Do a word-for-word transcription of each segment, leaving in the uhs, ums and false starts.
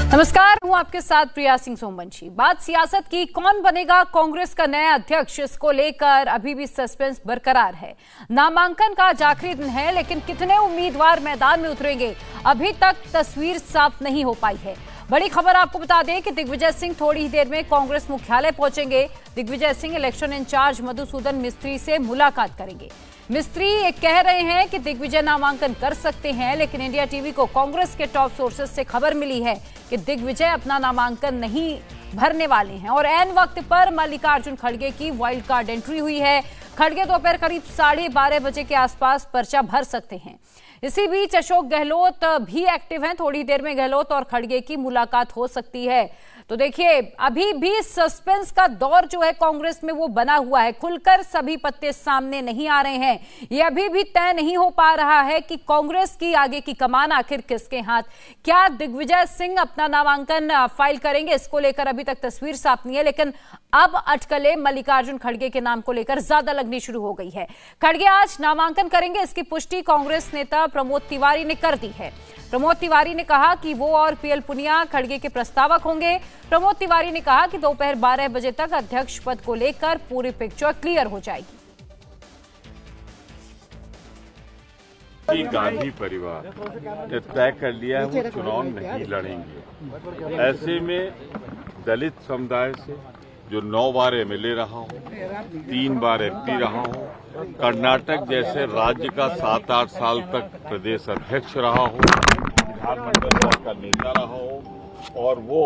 नमस्कार, हूं आपके साथ प्रिया सिंह सोमवंशी। बात सियासत की, कौन बनेगा कांग्रेस का नया अध्यक्ष, इसको लेकर अभी भी सस्पेंस बरकरार है। नामांकन का आज आखिरी दिन है, लेकिन कितने उम्मीदवार मैदान में उतरेंगे अभी तक तस्वीर साफ नहीं हो पाई है। बड़ी खबर आपको बता दें कि दिग्विजय सिंह थोड़ी ही देर में कांग्रेस मुख्यालय पहुंचेंगे। दिग्विजय सिंह इलेक्शन इंचार्ज मधुसूदन मिस्त्री से मुलाकात करेंगे। मिस्त्री ये कह रहे हैं कि दिग्विजय नामांकन कर सकते हैं, लेकिन इंडिया टीवी को कांग्रेस के टॉप सोर्सेज से खबर मिली है कि दिग्विजय अपना नामांकन नहीं भरने वाले हैं और ऐन वक्त पर मल्लिकार्जुन खड़गे की वाइल्ड कार्ड एंट्री हुई है। खड़गे दोपहर करीब साढ़े बारह बजे के आसपास पर्चा भर सकते हैं। इसी बीच अशोक गहलोत भी एक्टिव हैं। थोड़ी देर में गहलोत और खड़गे की मुलाकात हो सकती है। तो देखिए, अभी भी सस्पेंस का दौर जो है कांग्रेस में वो बना हुआ है। खुलकर सभी पत्ते सामने नहीं आ रहे हैं। ये अभी भी तय नहीं हो पा रहा है कि कांग्रेस की आगे की कमान आखिर किसके हाथ। क्या दिग्विजय सिंह अपना नामांकन फाइल करेंगे, इसको लेकर अभी तक तस्वीर साफ नहीं है, लेकिन अब अटकलें मल्लिकार्जुन खड़गे के नाम को लेकर ज्यादा लगनी शुरू हो गई है। खड़गे आज नामांकन करेंगे, इसकी पुष्टि कांग्रेस नेता प्रमोद तिवारी ने कर दी है। प्रमोद तिवारी ने कहा कि वो और पीएल पुनिया खड़गे के प्रस्तावक होंगे। प्रमोद तिवारी ने कहा कि दोपहर बारह बजे तक अध्यक्ष पद को लेकर पूरी पिक्चर क्लियर हो जाएगी। गांधी परिवार ने तय कर लिया है वो चुनाव नहीं लड़ेंगे। ऐसे में दलित समुदाय से जो नौ बार एमएलए रहा हूं, तीन बार एमपी रहा हूं, कर्नाटक जैसे राज्य का सात आठ साल तक प्रदेश अध्यक्ष रहा हूं, विधानमंडल का नेता रहा हूं और वो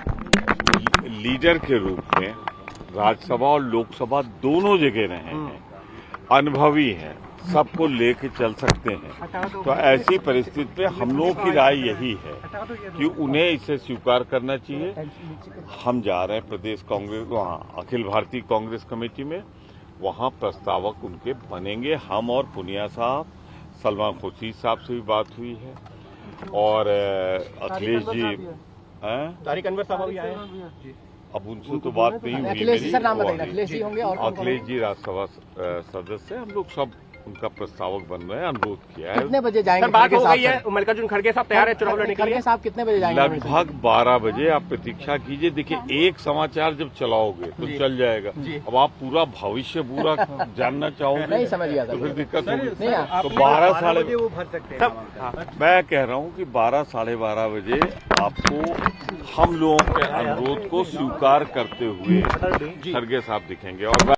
लीडर के रूप में राज्यसभा और लोकसभा दोनों जगह रहे हैं, अनुभवी हैं, सबको लेके चल सकते हैं। तो ऐसी परिस्थिति में हम लोगों की राय यही है कि उन्हें इसे स्वीकार करना चाहिए। हम जा रहे हैं प्रदेश कांग्रेस वहाँ अखिल भारतीय कांग्रेस कमेटी में, वहाँ प्रस्तावक उनके बनेंगे। हम और पुनिया साहब, सलमान खुर्शीद साहब से भी बात हुई है और अखिलेश जी तारिक अनवर साहब भी आए हैं। अब उनसे तो बात नहीं हुई। अखिलेश जी सर नाम बताइए। अखिलेश जी होंगे और अखिलेश जी राज्यसभा सदस्य, हम लोग सब उनका प्रस्तावक बन रहे हैं, अनुरोध किया है। कितने बजे जाएंगे? सर बात हो गई है, मल्लिकार्जुन खड़गे साहब तैयार है चुनाव लड़ने के लिए। साहब कितने बजे जाएंगे? लगभग बारह बजे आप प्रतीक्षा कीजिए। देखिए, एक समाचार जब चलाओगे तो चल जाएगा। अब आप पूरा भविष्य पूरा जानना चाहोगे नहीं समझ गया तो फिर दिक्कत होगी। नहीं, तो बारह साढ़े वो भर सकते हैं। मैं कह रहा हूँ कि बारह साढ़े बारह बजे आपको हम लोगों के अनुरोध को स्वीकार करते हुए खड़गे साहब दिखेंगे। और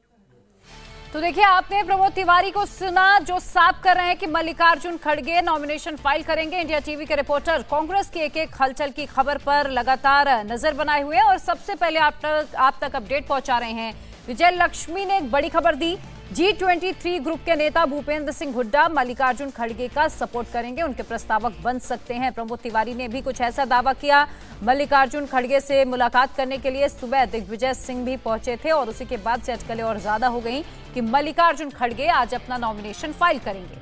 तो देखिए, आपने प्रमोद तिवारी को सुना जो साफ कर रहे हैं कि मल्लिकार्जुन खड़गे नॉमिनेशन फाइल करेंगे। इंडिया टीवी के रिपोर्टर कांग्रेस की एक एक हलचल की खबर पर लगातार नजर बनाए हुए हैं और सबसे पहले आप तक आप तक अपडेट पहुंचा रहे हैं। विजय लक्ष्मी ने एक बड़ी खबर दी। जी ट्वेंटी थ्री ग्रुप के नेता भूपेंद्र सिंह हुड्डा मल्लिकार्जुन खड़गे का सपोर्ट करेंगे, उनके प्रस्तावक बन सकते हैं। प्रमोद तिवारी ने भी कुछ ऐसा दावा किया। मल्लिकार्जुन खड़गे से मुलाकात करने के लिए सुबह दिग्विजय सिंह भी पहुंचे थे और उसी के बाद से अटकलें और ज्यादा हो गई कि मल्लिकार्जुन खड़गे आज अपना नॉमिनेशन फाइल करेंगे।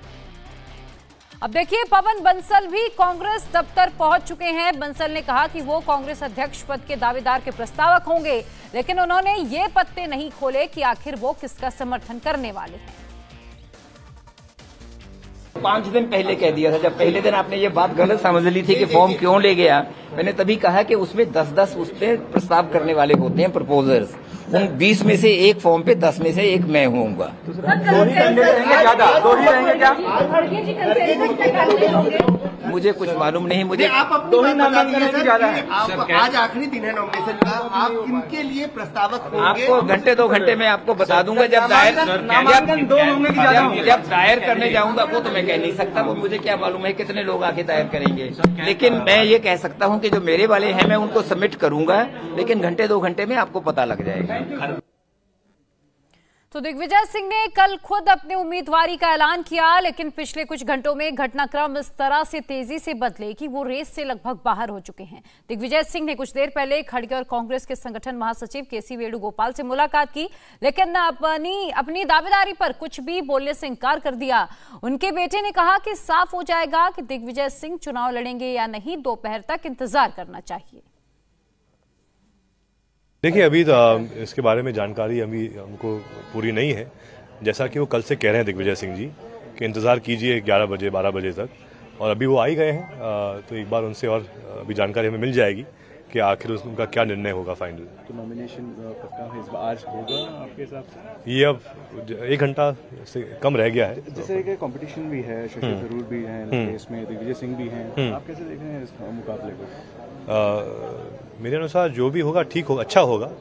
अब देखिए, पवन बंसल भी कांग्रेस दफ्तर पहुंच चुके हैं। बंसल ने कहा कि वो कांग्रेस अध्यक्ष पद के दावेदार के प्रस्तावक होंगे, लेकिन उन्होंने ये पत्ते नहीं खोले कि आखिर वो किसका समर्थन करने वाले हैं। पांच दिन पहले कह दिया था, जब पहले दिन आपने ये बात गलत समझ ली थी कि फॉर्म क्यों ले गया, मैंने तभी कहा कि उसमें दस दस उस पे प्रस्ताव करने वाले होते हैं, प्रपोजर्स। उन बीस में से एक फॉर्म पे दस में से एक मैं होऊंगा। दो ही रहेंगे ज्यादा, दो ही रहेंगे क्या? मुझे कुछ मालूम नहीं। मुझे आप दो ही नामांकन ज्यादा है। आज आखिरी दिन है नॉमिनेशन का, आप किनके लिए प्रस्तावक होंगे? आपको घंटे दो घंटे में आपको बता दूंगा। जब दायर जब जब दायर करने जाऊंगा वो तो मैं कह नहीं सकता। वो मुझे क्या मालूम है कितने लोग आके दायर करेंगे, लेकिन मैं ये कह सकता हूँ कि जो मेरे वाले हैं मैं उनको सबमिट करूंगा, लेकिन घंटे दो घंटे में आपको पता लग जाएगा। तो दिग्विजय सिंह ने कल खुद अपनी उम्मीदवारी का ऐलान किया, लेकिन पिछले कुछ घंटों में घटनाक्रम इस तरह से तेजी से बदले कि वो रेस से लगभग बाहर हो चुके हैं। दिग्विजय सिंह ने कुछ देर पहले खड़गे और कांग्रेस के संगठन महासचिव केसी वेणुगोपाल से मुलाकात की, लेकिन अपनी अपनी दावेदारी पर कुछ भी बोलने से इंकार कर दिया। उनके बेटे ने कहा कि साफ हो जाएगा कि दिग्विजय सिंह चुनाव लड़ेंगे या नहीं, दोपहर तक इंतजार करना चाहिए। देखिए, अभी तो इसके बारे में जानकारी अभी हमको पूरी नहीं है। जैसा कि वो कल से कह रहे हैं दिग्विजय सिंह जी कि इंतज़ार कीजिए ग्यारह बजे बारह बजे तक, और अभी वो आ ही गए हैं, तो एक बार उनसे और अभी जानकारी हमें मिल जाएगी कि आखिर उनका क्या निर्णय होगा फाइनल। तो नॉमिनेशन पक्का है इस बार आज होगा आपके हिसाब से? ये अब एक घंटा से कम रह गया है। जैसे एक कंपटीशन भी है, शशि थरूर भी हैं इसमें, दिग्विजय सिंह भी हैं, आप कैसे देख रहे हैं इस मुकाबले को? मेरे अनुसार जो भी होगा ठीक होगा, अच्छा होगा।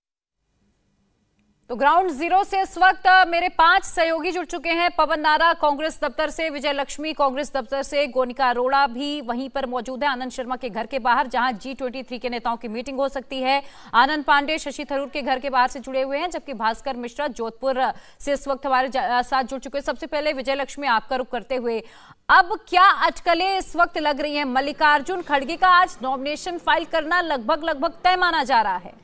तो ग्राउंड जीरो से इस वक्त मेरे पांच सहयोगी जुड़ चुके हैं। पवन नारा कांग्रेस दफ्तर से, विजय लक्ष्मी कांग्रेस दफ्तर से, गोनिका अरोड़ा भी वहीं पर मौजूद है आनंद शर्मा के घर के बाहर, जहां जी ट्वेंटी थ्री के नेताओं की मीटिंग हो सकती है। आनंद पांडे शशि थरूर के घर के बाहर से जुड़े हुए हैं, जबकि भास्कर मिश्रा जोधपुर से इस वक्त हमारे साथ जुड़ चुके हैं। सबसे पहले विजय लक्ष्मी, आपका रुख करते हुए, अब क्या अटकलें इस वक्त लग रही हैं? मल्लिकार्जुन खड़गे का आज नॉमिनेशन फाइल करना लगभग लगभग तय माना जा रहा है।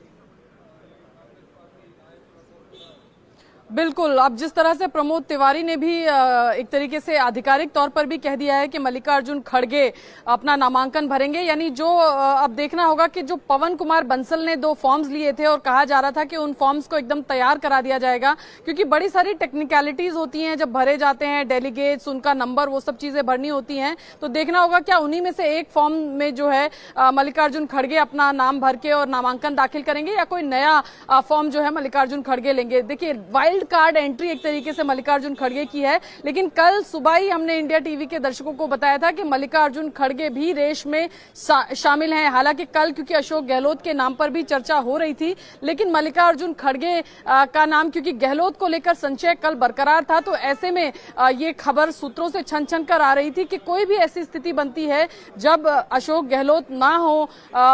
बिल्कुल, अब जिस तरह से प्रमोद तिवारी ने भी एक तरीके से आधिकारिक तौर पर भी कह दिया है कि मल्लिकार्जुन खड़गे अपना नामांकन भरेंगे, यानी जो अब देखना होगा कि जो पवन कुमार बंसल ने दो फॉर्म्स लिए थे और कहा जा रहा था कि उन फॉर्म्स को एकदम तैयार करा दिया जाएगा, क्योंकि बड़ी सारी टेक्निकलिटीज होती हैं जब भरे जाते हैं, डेलीगेट्स, उनका नंबर, वो सब चीजें भरनी होती हैं। तो देखना होगा क्या उन्हीं में से एक फॉर्म में जो है मल्लिकार्जुन खड़गे अपना नाम भर के और नामांकन दाखिल करेंगे, या कोई नया फॉर्म जो है मल्लिकार्जुन खड़गे लेंगे। देखिए, वाइल्ड कार्ड एंट्री एक तरीके से मल्लिकार्जुन खड़गे की है, लेकिन कल सुबह ही हमने इंडिया टीवी के दर्शकों को बताया था कि मल्लिकार्जुन खड़गे भी रेस में शा, शामिल हैं। हालांकि कल क्योंकि अशोक गहलोत के नाम पर भी चर्चा हो रही थी, लेकिन मल्लिकार्जुन खड़गे का नाम, क्योंकि गहलोत को लेकर संशय कल बरकरार था, तो ऐसे में आ, ये खबर सूत्रों से छन छन कर आ रही थी कि कोई भी ऐसी स्थिति बनती है जब अशोक गहलोत ना हो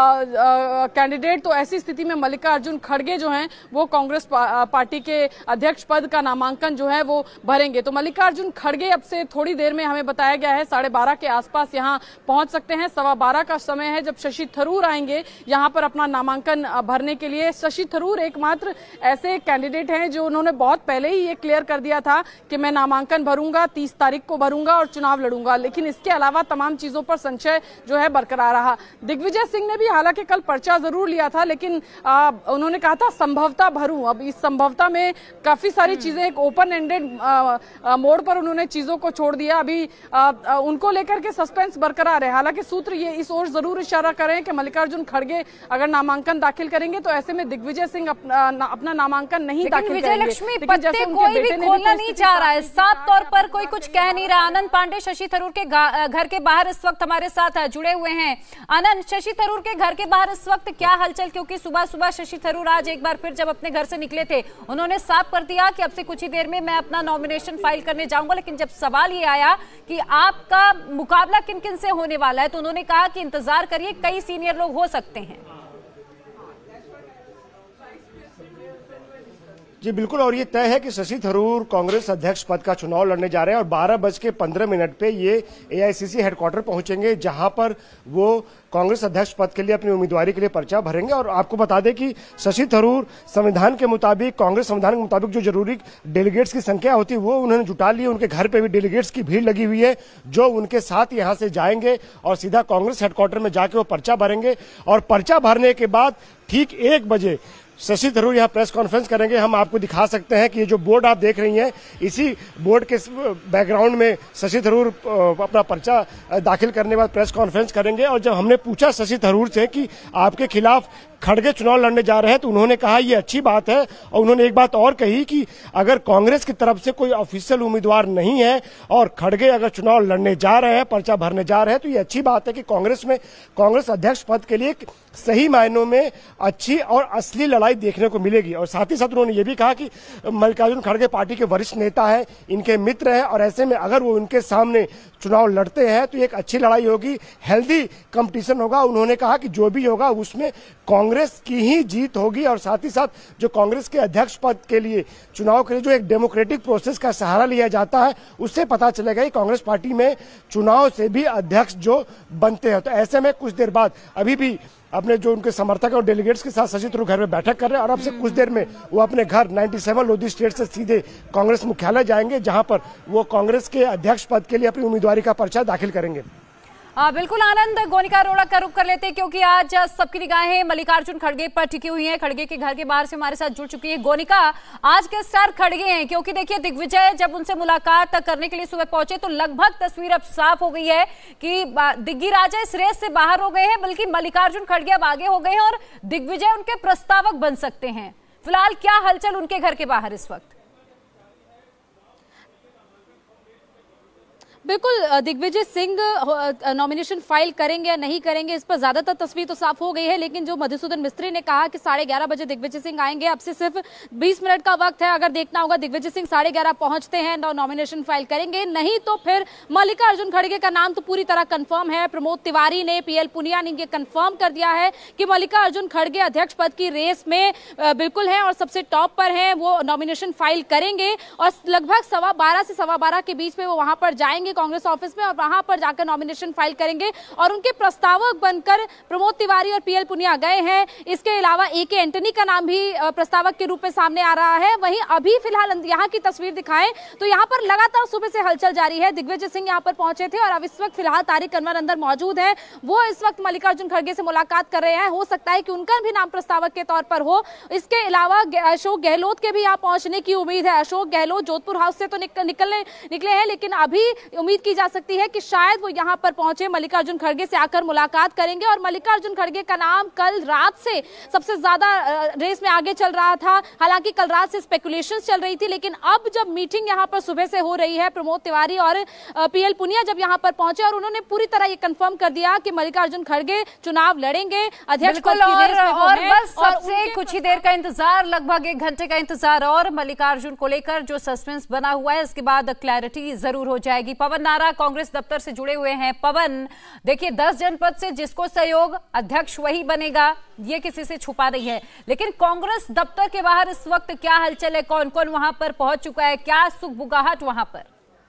कैंडिडेट, तो ऐसी स्थिति में मल्लिकार्जुन खड़गे जो हैं वो कांग्रेस पा, पार्टी के अध्यक्ष पद का नामांकन जो है वो भरेंगे। तो मल्लिकार्जुन खड़गे अब से थोड़ी देर में हमें बताया गया है साढ़े बारह के आसपास यहां पहुंच सकते हैं। सवा बारह का समय है जब शशि थरूर आएंगे यहां पर अपना नामांकन भरने के लिए। शशि थरूर एकमात्र ऐसे कैंडिडेट हैं जो उन्होंने बहुत पहले ही ये क्लियर कर दिया था कि मैं नामांकन भरूंगा, तीस तारीख को भरूंगा और चुनाव लड़ूंगा, लेकिन इसके अलावा तमाम चीजों पर संशय जो है बरकरार रहा। दिग्विजय सिंह ने भी हालांकि कल पर्चा जरूर लिया था, लेकिन आ, उन्होंने कहा था संभवतः भरूं। अब इस संभवतः में काफी सारी चीजें एक ओपन एंडेड मोड पर उन्होंने चीजों को छोड़ दिया। अभी आ, आ, उनको लेकर के सस्पेंस बरकरार है। हालांकि सूत्र ये इस ओर जरूर इशारा कर रहे हैं कि मल्लिकार्जुन खड़गे अगर नामांकन दाखिल करेंगे तो ऐसे में दिग्विजय सिंह अपना, ना, अपना नामांकन नहीं दाखिल करेंगे। विजय लक्ष्मी, पत्ते कोई भी खोलना नहीं चाह रहा है, साफ तौर पर कोई कुछ कह नहीं रहा। आनंद पांडे शशि थरूर के घर के बाहर इस वक्त हमारे साथ जुड़े हुए हैं। आनंद, शशि थरूर के घर के बाहर इस वक्त क्या हलचल? क्योंकि सुबह सुबह शशि थरूर आज एक बार फिर जब अपने घर से निकले थे उन्होंने साफ कर दिया कि अब से कुछ ही देर में मैं अपना नॉमिनेशन फाइल करने जाऊंगा, लेकिन जब सवाल ये आया कि आपका मुकाबला किन किन से होने वाला है तो उन्होंने कहा कि इंतजार करिए, कई सीनियर लोग हो सकते हैं। जी बिल्कुल, और ये तय है कि शशि थरूर कांग्रेस अध्यक्ष पद का चुनाव लड़ने जा रहे हैं और बारह बज के पंद्रह मिनट पे ये एआईसीसी हेडक्वार्टर पहुंचेंगे, जहां पर वो कांग्रेस अध्यक्ष पद के लिए अपनी उम्मीदवारी के लिए पर्चा भरेंगे। और आपको बता दें कि शशि थरूर संविधान के मुताबिक, कांग्रेस संविधान के मुताबिक जो जरूरी डेलीगेट्स की संख्या होती है वो उन्होंने जुटा ली। उनके घर पे भी डेलीगेट्स की भीड़ लगी हुई है जो उनके साथ यहां से जाएंगे और सीधा कांग्रेस हेडक्वार्टर में जाके वो पर्चा भरेंगे। और पर्चा भरने के बाद ठीक एक बजे शशि थरूर यहाँ प्रेस कॉन्फ्रेंस करेंगे। हम आपको दिखा सकते हैं कि ये जो बोर्ड आप देख रही हैं, इसी बोर्ड के बैकग्राउंड में शशि थरूर अपना पर्चा दाखिल करने के बाद प्रेस कॉन्फ्रेंस करेंगे। और जब हमने पूछा शशि थरूर से कि आपके खिलाफ खड़गे चुनाव लड़ने जा रहे हैं तो उन्होंने कहा ये अच्छी बात है। और उन्होंने एक बात और कही कि अगर कांग्रेस की तरफ से कोई ऑफिशियल उम्मीदवार नहीं है और खड़गे अगर चुनाव लड़ने जा रहे हैं, पर्चा भरने जा रहे हैं, तो ये अच्छी बात है कि कांग्रेस में कांग्रेस अध्यक्ष पद के लिए सही मायनों में अच्छी और असली लड़ाई देखने को मिलेगी। और साथ ही साथ उन्होंने ये भी कहा कि मल्लिकार्जुन खड़गे पार्टी के वरिष्ठ नेता है, इनके मित्र हैं, और ऐसे में अगर वो उनके सामने चुनाव लड़ते हैं तो एक अच्छी लड़ाई होगी, हेल्दी कंपटीशन होगा। उन्होंने कहा कि जो भी होगा उसमें कांग्रेस की ही जीत होगी। और साथ ही साथ जो कांग्रेस के अध्यक्ष पद के लिए चुनाव के लिए जो एक डेमोक्रेटिक प्रोसेस का सहारा लिया जाता है उससे पता चलेगा कि कांग्रेस पार्टी में चुनाव से भी अध्यक्ष जो बनते हैं। तो ऐसे में कुछ देर बाद अभी भी अपने जो उनके समर्थक और डेलीगेट्स के साथ शशि थरूर घर में बैठक कर रहे हैं और अब से कुछ देर में वो अपने घर सत्तानवे लोधी स्टेट से सीधे कांग्रेस मुख्यालय जाएंगे, जहां पर वो कांग्रेस के अध्यक्ष पद के लिए अपनी उम्मीदवारी का पर्चा दाखिल करेंगे। आ, बिल्कुल आनंद, गोनिका अरोड़ा का रुख कर लेते हैं क्योंकि आज सबकी निगाहें मल्लिकार्जुन खड़गे पर टिकी हुई हैं। खड़गे के घर के बाहर से हमारे साथ जुड़ चुकी है गोनिका। आज के स्टार खड़गे हैं क्योंकि देखिए दिग्विजय जब उनसे मुलाकात करने के लिए सुबह पहुंचे तो लगभग तस्वीर अब साफ हो गई है कि दिग्गी राजा इस रेस से बाहर हो गए हैं, बल्कि मल्लिकार्जुन खड़गे अब आगे हो गए हैं और दिग्विजय उनके प्रस्तावक बन सकते हैं। फिलहाल क्या हलचल उनके घर के बाहर इस वक्त? बिल्कुल, दिग्विजय सिंह नॉमिनेशन फाइल करेंगे या नहीं करेंगे इस पर ज्यादातर तस्वीर तो साफ हो गई है, लेकिन जो मधुसूदन मिस्त्री ने कहा कि साढ़े ग्यारह बजे दिग्विजय सिंह आएंगे, अब से सिर्फ बीस मिनट का वक्त है। अगर देखना होगा दिग्विजय सिंह साढ़े ग्यारह पहुंचते हैं तो नॉमिनेशन फाइल करेंगे, नहीं तो फिर मल्लिकार्जुन खड़गे का नाम तो पूरी तरह कंफर्म है। प्रमोद तिवारी ने, पीएल पुनिया ने ये कंफर्म कर दिया है कि मल्लिकार्जुन खड़गे अध्यक्ष पद की रेस में बिल्कुल है और सबसे टॉप पर है। वो नॉमिनेशन फाइल करेंगे और लगभग सवा बारह से सवा बारह के बीच में वो वहां पर जाएंगे कांग्रेस ऑफिस में और वहां पर जाकर नॉमिनेशन फाइल करेंगे और उनके प्रस्तावक बनकर प्रमोद तिवारी और पीएल पुनिया गए हैं। इसके अलावा ए के एंटनी का नाम भी प्रस्तावक के रूप में सामने आ रहा है। वहीं अभी फिलहाल यहां की तस्वीर दिखाएं तो यहां पर लगातार सुबह से हलचल जारी है। दिग्विजय सिंह यहां पर पहुंचे थे और अब इस वक्त फिलहाल तारिक अनवर अंदर मौजूद है। वो इस वक्त मल्लिकार्जुन खड़गे से मुलाकात कर रहे हैं। हो सकता है कि उनका भी नाम प्रस्तावक के तौर पर हो। इसके अलावा अशोक गहलोत के भी यहां पहुंचने की उम्मीद है। अशोक गहलोत जोधपुर हाउस से तो निकलने निकले हैं, लेकिन अभी उम्मीद की जा सकती है कि शायद वो यहां पर पहुंचे, मल्लिकार्जुन खड़गे से आकर मुलाकात करेंगे। और मल्लिकार्जुन खड़गे का नाम कल रात से सबसे ज्यादा रेस में आगे चल रहा था। हालांकि कल रात से स्पेकुलेशंस चल रही थी, लेकिन अब जब मीटिंग यहां पर सुबह से हो रही है, प्रमोद तिवारी और पीएल पुनिया जब यहां पर पहुंचे और उन्होंने पूरी तरह ये कंफर्म कर दिया कि मल्लिकार्जुन खड़गे चुनाव लड़ेंगे, अध्यक्ष पद की रेस में वो और हैं। बस सबसे कुछ ही देर का इंतजार, लगभग एक घंटे का इंतजार और मल्लिकार्जुन को लेकर जो सस्पेंस बना हुआ है इसके बाद क्लैरिटी जरूर हो जाएगी। पवन नारा कांग्रेस दफ्तर से जुड़े हुए हैं। पवन, देखिए दस जनपद से जिसको सहयोग अध्यक्ष वही बनेगा, ये किसी से छुपा नहीं है, लेकिन कांग्रेस दफ्तर के बाहर इस वक्त क्या हलचल है? कौन कौन वहां पर पहुंच चुका है? क्या सुगबुगाहट वहां पर?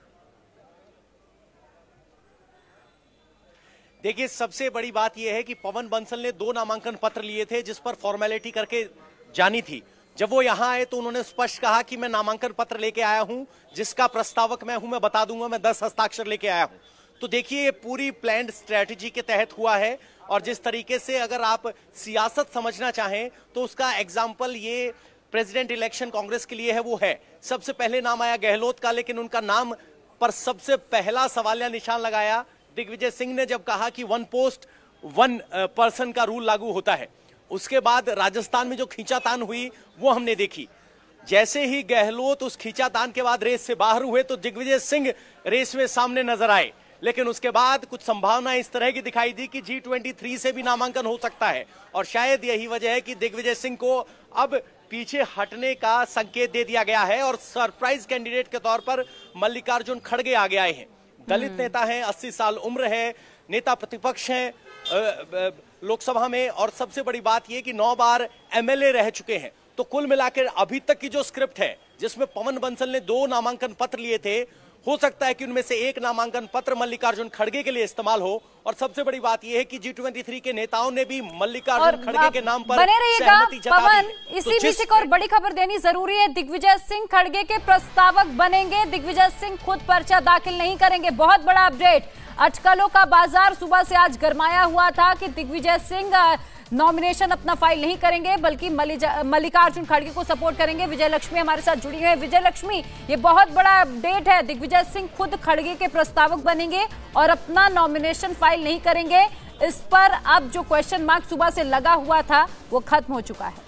देखिए, सबसे बड़ी बात यह है कि पवन बंसल ने दो नामांकन पत्र लिए थे जिस पर फॉर्मेलिटी करके जानी थी। जब वो यहां आए तो उन्होंने स्पष्ट कहा कि मैं नामांकन पत्र लेके आया हूं, जिसका प्रस्तावक मैं हूं, मैं बता दूंगा, मैं दस हस्ताक्षर लेके आया हूं। तो देखिए, ये पूरी प्लान्ड स्ट्रेटजी के तहत हुआ है और जिस तरीके से अगर आप सियासत समझना चाहें तो उसका एग्जाम्पल ये प्रेसिडेंट इलेक्शन कांग्रेस के लिए है, वो है। सबसे पहले नाम आया गहलोत का, लेकिन उनका नाम पर सबसे पहला सवालिया निशान लगाया दिग्विजय सिंह ने जब कहा कि वन पोस्ट वन पर्सन का रूल लागू होता है। उसके बाद राजस्थान में जो खींचातान हुई वो हमने देखी। जैसे ही गहलोत उस खींचातान के बाद रेस से बाहर हुए तो दिग्विजय सिंह रेस में सामने नजर आए, लेकिन उसके बाद कुछ संभावना इस तरह की दिखाई दी कि जी ट्वेंटी थ्री से भी नामांकन हो सकता है और शायद यही वजह है कि दिग्विजय सिंह को अब पीछे हटने का संकेत दे दिया गया है और सरप्राइज कैंडिडेट के तौर पर मल्लिकार्जुन खड़गे आगे आए हैं। दलित नेता हैं, अस्सी साल उम्र है, नेता प्रतिपक्ष हैं लोकसभा में और सबसे बड़ी बात यह कि नौ बार एमएलए रह चुके हैं। तो कुल मिलाकर अभी तक की जो स्क्रिप्ट है जिसमें पवन बंसल ने दो नामांकन पत्र लिए थे, हो सकता है कि उनमें से एक नामांकन पत्र मल्लिकार्जुन खड़गे के लिए इस्तेमाल हो। और सबसे बड़ी बात यह है कि जी ट्वेंटी थ्री के नेताओं ने भी मल्लिकार्जुन खड़गे के नाम पर बने रहिएगा पवन। इसी तो बीच एक और बड़ी खबर देनी जरूरी है, दिग्विजय सिंह खड़गे के प्रस्तावक बनेंगे। दिग्विजय सिंह खुद पर्चा दाखिल नहीं करेंगे। बहुत बड़ा अपडेट, अटकलों का बाजार सुबह से आज गरमाया हुआ था कि दिग्विजय सिंह नॉमिनेशन अपना फाइल नहीं करेंगे बल्कि मल्लिकार्जुन खड़गे को सपोर्ट करेंगे। विजय लक्ष्मी हमारे साथ जुड़ी है। विजय लक्ष्मी, ये बहुत बड़ा अपडेट है, दिग्विजय सिंह खुद खड़गे के प्रस्तावक बनेंगे और अपना नॉमिनेशन फाइल नहीं करेंगे। इस पर अब जो क्वेश्चन मार्क सुबह से लगा हुआ था वो खत्म हो चुका है।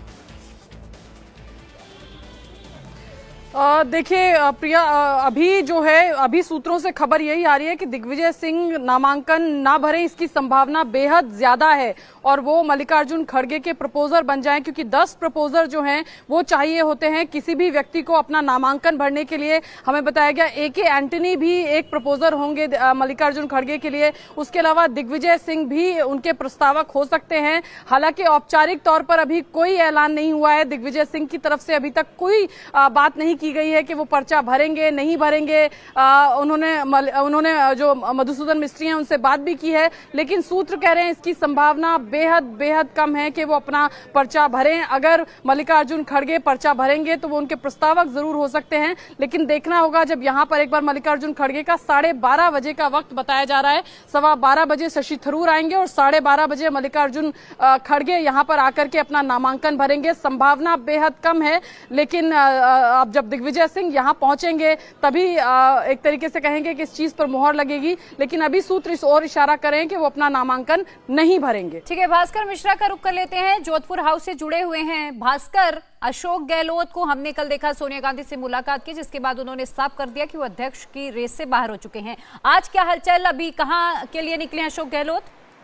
देखिए प्रिया, अभी जो है अभी सूत्रों से खबर यही आ रही है कि दिग्विजय सिंह नामांकन ना भरें इसकी संभावना बेहद ज्यादा है और वो मल्लिकार्जुन खड़गे के प्रपोजर बन जाएं, क्योंकि दस प्रपोजर जो हैं वो चाहिए होते हैं किसी भी व्यक्ति को अपना नामांकन भरने के लिए। हमें बताया गया ए के एंटनी भी एक प्रपोजर होंगे मल्लिकार्जुन खड़गे के लिए। उसके अलावा दिग्विजय सिंह भी उनके प्रस्तावक हो सकते हैं। हालांकि औपचारिक तौर पर अभी कोई ऐलान नहीं हुआ है, दिग्विजय सिंह की तरफ से अभी तक कोई बात नहीं की गई है कि वो पर्चा भरेंगे नहीं भरेंगे। आ, उन्होंने उन्होंने जो मधुसूदन मिस्त्री हैं उनसे बात भी की है, लेकिन सूत्र कह रहे हैं इसकी संभावना बेहद बेहद कम है कि वो अपना पर्चा भरें। अगर मल्लिकार्जुन खड़गे पर्चा भरेंगे तो वो उनके प्रस्तावक जरूर हो सकते हैं, लेकिन देखना होगा। जब यहाँ पर एक बार मल्लिकार्जुन खड़गे का साढ़े बारह बजे का वक्त बताया जा रहा है, सवा बारह बजे शशि थरूर आएंगे और साढ़े बारह बजे मल्लिकार्जुन खड़गे यहाँ पर आकर के अपना नामांकन भरेंगे। संभावना बेहद कम है, लेकिन अब जब दिग्विजय सिंह यहाँ पहुंचेंगे तभी एक तरीके से कहेंगे कि इस चीज पर मोहर लगेगी, लेकिन अभी सूत्र इस ओर इशारा करें कि वो अपना नामांकन नहीं भरेंगे। ठीक है, भास्कर मिश्रा का रुख कर लेते हैं, जोधपुर हाउस से जुड़े हुए हैं। भास्कर, अशोक गहलोत को हमने कल देखा सोनिया गांधी से मुलाकात की, जिसके बाद उन्होंने साफ कर दिया कि वो अध्यक्ष की रेस से बाहर हो चुके हैं। आज क्या हलचल, अभी कहां के लिए निकले हैं अशोक गहलोत?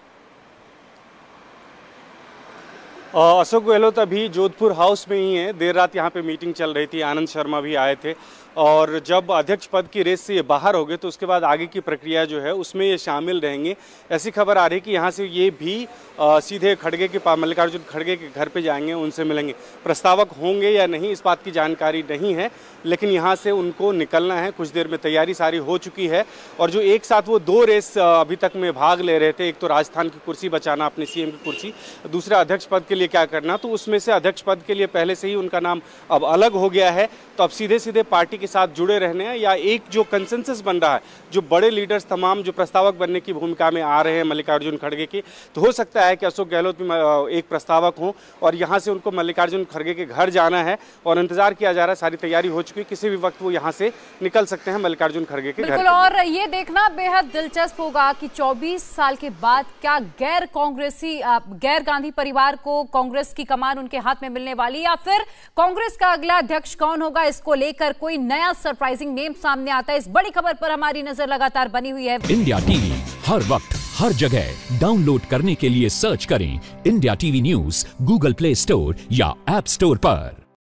अशोक गहलोत अभी जोधपुर हाउस में ही है। देर रात यहाँ पे मीटिंग चल रही थी, आनंद शर्मा भी आए थे, और जब अध्यक्ष पद की रेस से ये बाहर हो गए तो उसके बाद आगे की प्रक्रिया जो है उसमें ये शामिल रहेंगे। ऐसी खबर आ रही है कि यहाँ से ये भी आ, सीधे खड़गे के पास, मल्लिकार्जुन खड़गे के घर पे जाएंगे, उनसे मिलेंगे। प्रस्तावक होंगे या नहीं इस बात की जानकारी नहीं है, लेकिन यहाँ से उनको निकलना है। कुछ देर में तैयारी सारी हो चुकी है, और जो एक साथ वो दो रेस अभी तक में भाग ले रहे थे, एक तो राजस्थान की कुर्सी बचाना, अपने सीएम की कुर्सी, दूसरा अध्यक्ष पद के लिए क्या करना, तो उसमें से अध्यक्ष पद के लिए पहले से ही उनका नाम अब अलग हो गया है। तो अब सीधे सीधे पार्टी के साथ जुड़े रहने हैं, या एक जो कंसेंसस बन रहा है, जो बड़े लीडर्स तमाम जो प्रस्तावक बनने की भूमिका में आ रहे हैं मल्लिकार्जुन खड़गे की, तो हो सकता है कि अशोक गहलोत भी एक प्रस्तावक हों और यहाँ से उनको मल्लिकार्जुन खड़गे के घर जाना है, और इंतजार किया जा रहा है। सारी तैयारी हो चुकी है, किसी भी वक्त वो यहाँ से निकल सकते हैं मल्लिकार्जुन खड़गे के घर। बिल्कुल, और ये देखना बेहद दिलचस्प होगा कि चौबीस साल के बाद क्या गैर कांग्रेसी गैर गांधी परिवार को कांग्रेस की कमान उनके हाथ में मिलने वाली, या फिर कांग्रेस का अगला अध्यक्ष कौन होगा, इसको लेकर कोई नया सरप्राइजिंग नेम सामने आता है। इस बड़ी खबर पर हमारी नजर लगातार बनी हुई है। इंडिया टीवी हर वक्त हर जगह डाउनलोड करने के लिए सर्च करें India TV news Google Play Store या ऐप स्टोर पर।